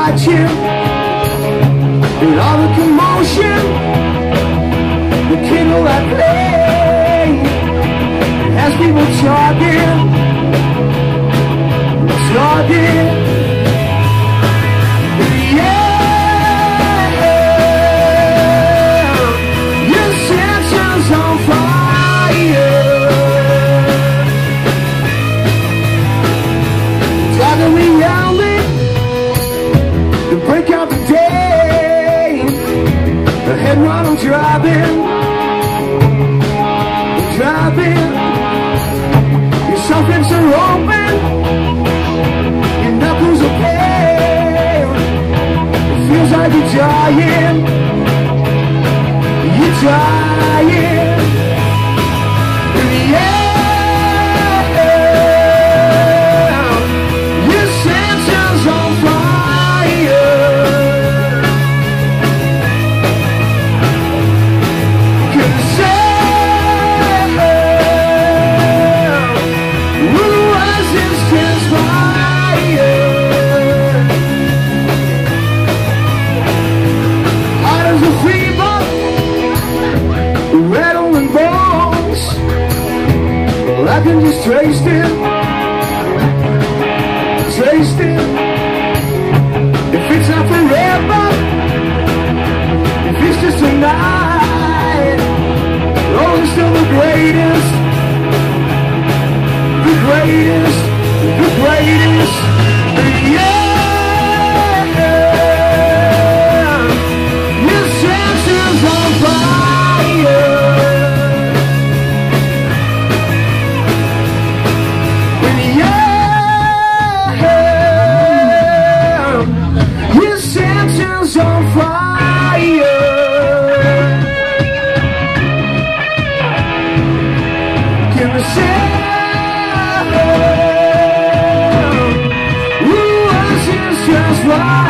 watching, and all the commotion, the kindle that play, has people talking, yeah, your senses on fire, talking me loudly to break out the day, the head while I'm driving, your sockets are open, your knuckles are pale, it feels like you're dying, yeah, your senses on fire, can you say I can just taste it, if it's not forever, if it's just a night, oh, it's still the greatest, yeah, your senses on fire. On fire, can we say, ooh, this is just right.